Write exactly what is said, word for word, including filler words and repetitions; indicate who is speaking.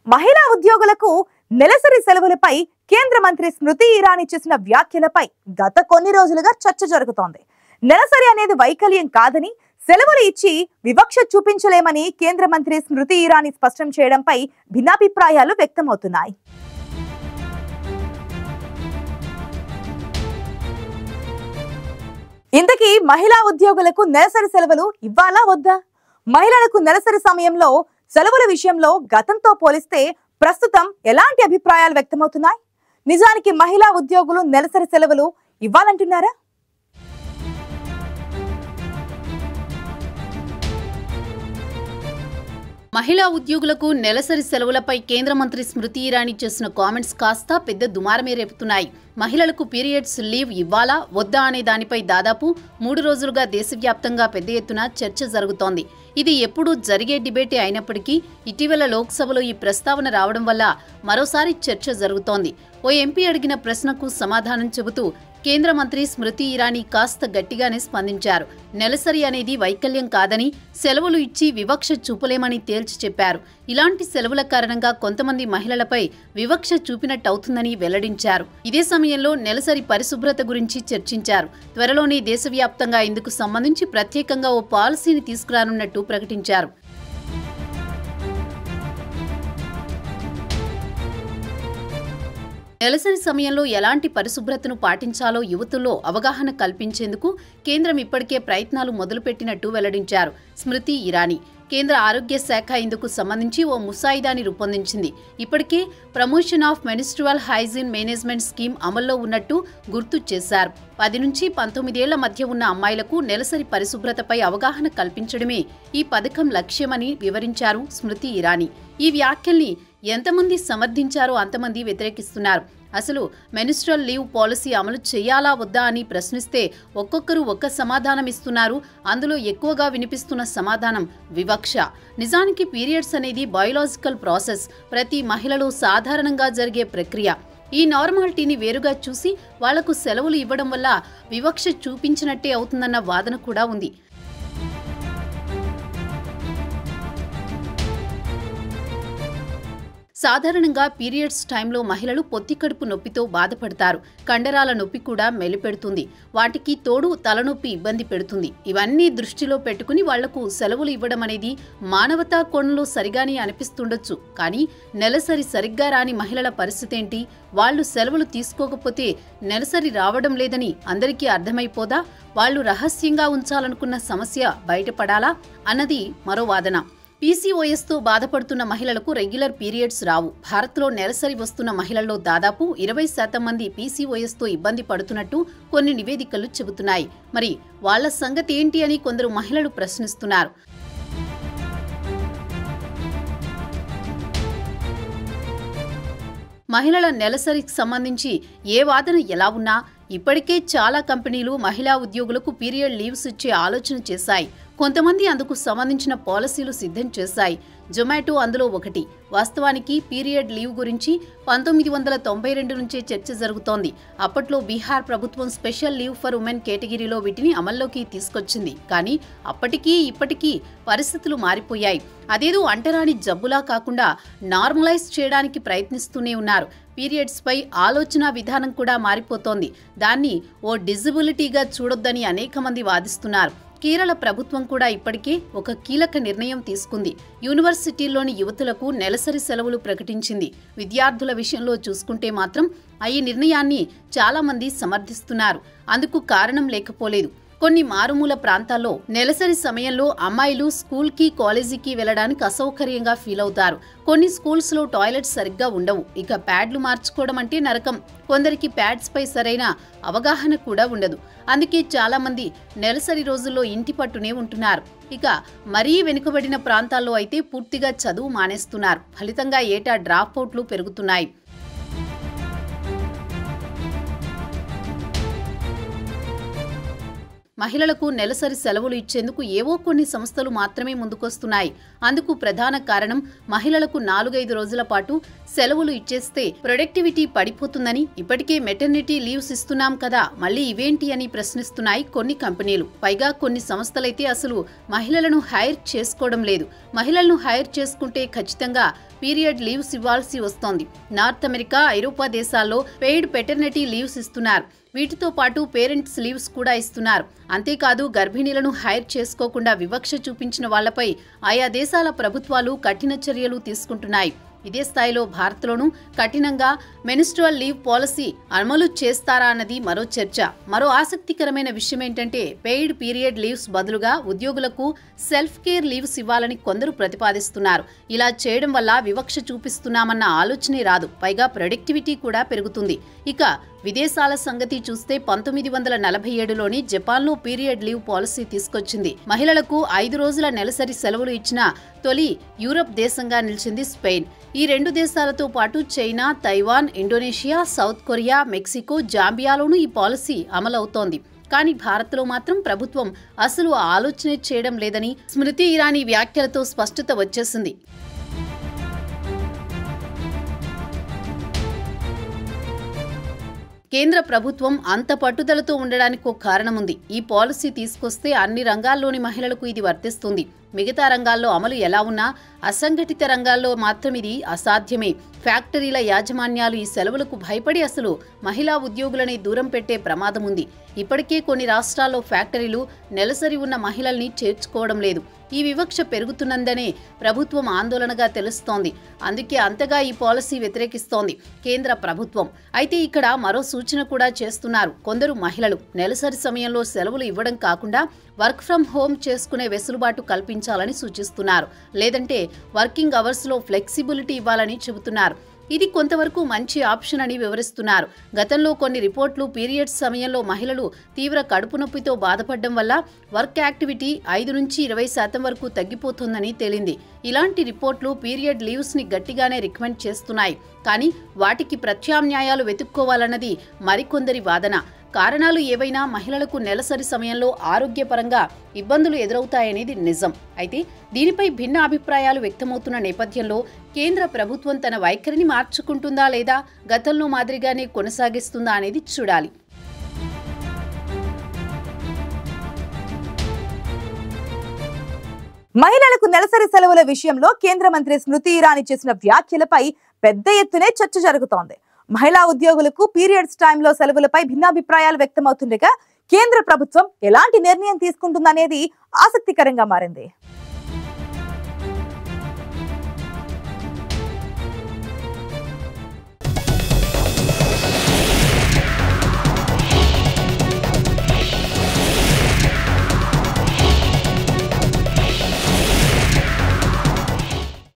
Speaker 1: మహిళా ఉద్యోగులకు నెలసరి సెలవులపై కేంద్ర మంత్రి స్మృతి ఇరానీ చేసిన వ్యాఖ్యలపై గత కొన్ని రోజులుగా చర్చ జరుగుతోంది. నెలసరి అనేది వైకల్యం కాదని, సెలవులు ఇచ్చి వివక్ష చూపించలేమని కేంద్ర మంత్రి స్మృతి ఇరానీ స్పష్టం చేయడంపై భిన్నాభిప్రాయాలు వ్యక్తమవుతున్నాయి. ఇంతకీ మహిళా ఉద్యోగులకు నెలసరి సెలవులు ఇవ్వాలా వద్దా? మహిళలకు నెలసరి సమయంలో సెలవుల విషయంలో గతంతో పోలిస్తే ప్రస్తుతం ఎలాంటి అభిప్రాయాలు వ్యక్తమవుతున్నాయి? నిజానికి మహిళా ఉద్యోగులు నెలసరి సెలవులు ఇవ్వాలంటున్నారా?
Speaker 2: మహిళా ఉద్యోగులకు నెలసరి సెలవులపై కేంద్ర మంత్రి స్మృతి ఇరానీ చేసిన కామెంట్స్ కాస్త పెద్ద దుమారమే రేపుతున్నాయి. మహిళలకు పీరియడ్స్ లీవ్ ఇవ్వాలా వద్దా అనే దానిపై దాదాపు మూడు రోజులుగా దేశవ్యాప్తంగా పెద్ద ఎత్తున చర్చ జరుగుతోంది. ఇది ఎప్పుడూ జరిగే డిబేటే అయినప్పటికీ ఇటీవల లోక్సభలో ఈ ప్రస్తావన రావడం వల్ల మరోసారి చర్చ జరుగుతోంది. ఓ ఎంపీ అడిగిన ప్రశ్నకు సమాధానం చెబుతూ కేంద్ర మంత్రి స్మృతి ఇరానీ కాస్త గట్టిగానే స్పందించారు. నెలసరి అనేది వైకల్యం కాదని, సెలవులు ఇచ్చి వివక్ష చూపలేమని తేల్చి చెప్పారు. ఇలాంటి సెలవుల కారణంగా కొంతమంది మహిళలపై వివక్ష చూపినట్టవుతుందని వెల్లడించారు. ఇదే సమయంలో నెలసరి పరిశుభ్రత గురించి చర్చించారు. త్వరలోనే దేశవ్యాప్తంగా ఇందుకు సంబంధించి ప్రత్యేకంగా ఓ పాలసీని తీసుకురానున్నట్టు ప్రకటించారు. నెలసరి సమయంలో ఎలాంటి పరిశుభ్రతను పాటించాలో యువతుల్లో అవగాహన కల్పించేందుకు కేంద్రం ఇప్పటికే ప్రయత్నాలు మొదలుపెట్టినట్టు వెల్లడించారు స్మృతి ఇరానీ. కేంద్ర ఆరోగ్య శాఖ ఇందుకు సంబంధించి ఓ ముసాయిదాని రూపొందించింది. ఇప్పటికే promotion of menstrual hygiene management scheme అమల్లో ఉన్నట్టు గుర్తు చేశారు. పది నుంచి పంతొమ్మిదేళ్ల మధ్య ఉన్న అమ్మాయిలకు నెలసరి పరిశుభ్రతపై అవగాహన కల్పించడమే ఈ పథకం లక్ష్యమని వివరించారు స్మృతి ఇరానీ. ఈ వ్యాఖ్యల్ని ఎంతమంది సమర్థించారో అంతమంది వ్యతిరేకిస్తున్నారు. అసలు మెన్స్ట్రువల్ లీవ్ పాలసీ అమలు చేయాలా వద్దా అని ప్రశ్నిస్తే ఒక్కొక్కరు ఒక్క సమాధానం ఇస్తున్నారు. అందులో ఎక్కువగా వినిపిస్తున్న సమాధానం వివక్ష. నిజానికి పీరియడ్స్ అనేది బయోలాజికల్ ప్రాసెస్, ప్రతి మహిళలో సాధారణంగా జరిగే ప్రక్రియ. ఈ నార్మాలిటీని వేరుగా చూసి వాళ్లకు సెలవులు ఇవ్వడం వల్ల వివక్ష చూపించినట్టే అవుతుందన్న వాదన కూడా ఉంది. సాధారణంగా పీరియడ్స్ టైంలో మహిళలు పొత్తికడుపు నొప్పితో బాధపడతారు. కండరాల నొప్పి కూడా మెలిపెడుతుంది. వాటికి తోడు తలనొప్పి ఇబ్బంది పెడుతుంది. ఇవన్నీ దృష్టిలో పెట్టుకుని వాళ్లకు సెలవులు ఇవ్వడం అనేది మానవతా కోణంలో సరిగానే అనిపిస్తుండొచ్చు. కానీ నెలసరి సరిగ్గా రాని మహిళల పరిస్థితి ఏంటి? వాళ్లు సెలవులు తీసుకోకపోతే నెలసరి రావడం లేదని అందరికీ అర్థమైపోదా? వాళ్లు రహస్యంగా ఉంచాలనుకున్న సమస్య బయటపడాలా అన్నది మరో వాదన. పీసీఓఎస్తో బాధపడుతున్న మహిళలకు రెగ్యులర్ పీరియడ్స్ రావు. భారత్లో నెలసరి వస్తున్న మహిళల్లో దాదాపు ఇరవై శాతం మంది పీసీఓఎస్తో ఇబ్బంది పడుతున్నట్టు కొన్ని నివేదికలు చెబుతున్నాయి. మరి వాళ్ల సంగతి ఏంటి అని కొందరు మహిళలు ప్రశ్నిస్తున్నారు. మహిళల నెలసరికి సంబంధించి ఏ వాదన ఎలా ఉన్నా ఇప్పటికే చాలా కంపెనీలు మహిళా ఉద్యోగులకు పీరియడ్ లీవ్స్ ఇచ్చే ఆలోచన చేశాయి. కొంతమంది అందుకు సంబంధించిన పాలసీలు సిద్ధం చేశాయి. జొమాటో అందులో ఒకటి. వాస్తవానికి పీరియడ్ లీవ్ గురించి పంతొమ్మిది వందల తొంభై రెండు నుంచే చర్చ జరుగుతోంది. అప్పట్లో బీహార్ ప్రభుత్వం స్పెషల్ లీవ్ ఫర్ ఉమెన్ కేటగిరీలో వీటిని అమల్లోకి తీసుకొచ్చింది. కానీ అప్పటికీ ఇప్పటికీ పరిస్థితులు మారిపోయాయి. అదేదో అంటరాని జబ్బులా కాకుండా నార్మలైజ్ చేయడానికి ప్రయత్నిస్తూనే ఉన్నారు. పీరియడ్స్ పై ఆలోచన విధానం కూడా మారిపోతోంది. దాన్ని ఓ డిజబిలిటీగా చూడొద్దని అనేక మంది వాదిస్తున్నారు. కేరళ ప్రభుత్వం కూడా ఇప్పటికే ఒక కీలక నిర్ణయం తీసుకుంది. యూనివర్సిటీల్లోని యువతులకు నెలసరి సెలవులు ప్రకటించింది. విద్యార్థుల విషయంలో చూసుకుంటే మాత్రం ఈ నిర్ణయాన్ని చాలా మంది సమర్థిస్తున్నారు. అందుకు కారణం లేకపోలేదు. కొన్ని మారుమూల ప్రాంతాల్లో నెలసరి సమయంలో అమ్మాయిలు స్కూల్కి కాలేజీకి వెళ్లడానికి అసౌకర్యంగా ఫీల్ అవుతారు. కొన్ని స్కూల్స్ లో టాయిలెట్స్ సరిగ్గా ఉండవు. ఇక ప్యాడ్లు మార్చుకోవడం అంటే నరకం. కొందరికి ప్యాడ్స్ పై సరైన అవగాహన కూడా ఉండదు. అందుకే చాలా మంది నెలసరి రోజుల్లో ఇంటి పట్టునే ఉంటున్నారు. ఇక మరీ వెనుకబడిన ప్రాంతాల్లో అయితే పూర్తిగా చదువు మానేస్తున్నారు. ఫలితంగా ఏటా డ్రాప్ అవుట్లు పెరుగుతున్నాయి. మహిళలకు నెలసరి సెలవులు ఇచ్చేందుకు ఏవో కొన్ని సంస్థలు మాత్రమే ముందుకొస్తున్నాయి. అందుకు ప్రధాన కారణం మహిళలకు నాలుగైదు రోజుల పాటు సెలవులు ఇచ్చేస్తే ప్రొడక్టివిటీ పడిపోతుందని, ఇప్పటికే మెటర్నిటీ లీవ్స్ ఇస్తున్నాం కదా మళ్ళీ ఇవేంటి అని ప్రశ్నిస్తున్నాయి కొన్ని కంపెనీలు. పైగా కొన్ని సంస్థలైతే అసలు మహిళలను హైర్ చేసుకోవడం లేదు. మహిళలను హైర్ చేసుకుంటే ఖచ్చితంగా పీరియడ్ లీవ్స్ ఇవ్వాల్సి వస్తోంది. నార్త్ అమెరికా, ఐరోపా దేశాల్లో పెయిడ్ పెటర్నిటీ లీవ్స్ ఇస్తున్నారు. వీటితో పాటు పేరెంట్స్ లీవ్స్ కూడా ఇస్తున్నారు. అంతేకాదు గర్భిణీలను హైర్ చేసుకోకుండా వివక్ష చూపించిన వాళ్లపై ఆయా దేశాల ప్రభుత్వాలు కఠిన చర్యలు తీసుకుంటున్నాయి. ఇదే స్థాయిలో భారత్లోనూ కఠినంగా మెన్స్ట్రువల్ లీవ్ పాలసీ అమలు చేస్తారా అన్నది మరో చర్చ. మరో ఆసక్తికరమైన విషయం ఏంటంటే పెయిడ్ పీరియడ్ లీవ్స్ బదులుగా ఉద్యోగులకు సెల్ఫ్ కేర్ లీవ్స్ ఇవ్వాలని కొందరు ప్రతిపాదిస్తున్నారు. ఇలా చేయడం వల్ల వివక్ష చూపిస్తున్నామన్న ఆలోచనే రాదు. పైగా ప్రొడక్టివిటీ కూడా పెరుగుతుంది. ఇక విదేశాల సంగతి చూస్తే పంతొమ్మిది వందల నలభై ఏడులోని జపాన్లో పీరియడ్ లీవ్ పాలసీ తీసుకొచ్చింది. మహిళలకు ఐదు రోజుల నెలసరి సెలవులు ఇచ్చిన తొలి యూరప్ దేశంగా నిలిచింది స్పెయిన్. ఈ రెండు దేశాలతో పాటు China, Taiwan, Indonesia, South Korea, Mexico, జాంబియాలోనూ ఈ పాలసీ అమలవుతోంది. కానీ భారత్లో మాత్రం ప్రభుత్వం అసలు ఆలోచనే చేయడం లేదని స్మృతి ఇరానీ వ్యాఖ్యలతో స్పష్టత వచ్చేసింది. కేంద్ర ప్రభుత్వం అంత పట్టుదలతో ఉండడానికి ఒక కారణముంది. ఈ పాలసీ తీసుకొస్తే అన్ని రంగాల్లోని మహిళలకు ఇది వర్తిస్తుంది. మిగతా రంగాల్లో అమలు ఎలా ఉన్నా అసంఘటిత రంగాల్లో మాత్రం ఇది అసాధ్యమే. ఫ్యాక్టరీల యాజమాన్యాలు ఈ సెలవులకు భయపడి అసలు మహిళా ఉద్యోగులని దూరం పెట్టే ప్రమాదం ఉంది. ఇప్పటికే కొన్ని రాష్ట్రాల్లో ఫ్యాక్టరీలు నెలసరి ఉన్న మహిళల్ని చేర్చుకోవడం లేదు. ఈ వివక్ష పెరుగుతున్నందనే ప్రభుత్వం ఆందోళనగా తెలుస్తోంది. అందుకే అంతగా ఈ పాలసీ వ్యతిరేకిస్తోంది కేంద్ర ప్రభుత్వం. అయితే ఇక్కడ మరో సూచన కూడా చేస్తున్నారు కొందరు మహిళలు. నెలసరి సమయంలో సెలవులు ఇవ్వడం కాకుండా వర్క్ ఫ్రం హోమ్ చేసుకునే వెసులుబాటు కల్పించాలని సూచిస్తున్నారు. లేదంటే వర్కింగ్ అవర్స్ లో ఫ్లెక్సిబిలిటీ ఇవ్వాలని చెబుతున్నారు. ఇది కొంతవరకు మంచి ఆప్షన్ అని వివరిస్తున్నారు. గతంలో కొన్ని రిపోర్ట్లు పీరియడ్స్ సమయంలో మహిళలు తీవ్ర కడుపు నొప్పితో బాధపడడం వల్ల వర్క్ యాక్టివిటీ ఐదు నుంచి ఇరవై శాతం వరకు తగ్గిపోతుందని తేలింది. ఇలాంటి రిపోర్ట్లు పీరియడ్ లీవ్స్ ని గట్టిగానే రికమెండ్ చేస్తున్నాయి. కానీ వాటికి ప్రత్యామ్నాయాలు వెతుక్కోవాలన్నది మరికొందరి వాదన. కారణాలు ఏవైనా మహిళలకు నెలసరి సమయంలో ఆరోగ్యపరంగా ఇబ్బందులు ఎదురవుతాయనేది నిజం. అయితే దీనిపై భిన్న అభిప్రాయాలు వ్యక్తమవుతున్న నేపథ్యంలో కేంద్ర ప్రభుత్వం తన వైఖరిని మార్చుకుంటుందా లేదా గతంలో మాదిరిగానే కొనసాగిస్తుందా అనేది చూడాలి.
Speaker 1: మహిళలకు నెలసరి సెలవుల విషయంలో కేంద్ర మంత్రి స్మృతి ఇరానీ చేసిన వ్యాఖ్యలపై పెద్ద ఎత్తునే చర్చ జరుగుతోంది. మహిళా ఉద్యోగులకు పీరియడ్స్ టైంలో సెలవులపై భిన్నాభిప్రాయాలు వ్యక్తమవుతుండగా కేంద్ర ప్రభుత్వం ఎలాంటి నిర్ణయం తీసుకుంటుందనేది ఆసక్తికరంగా మారింది.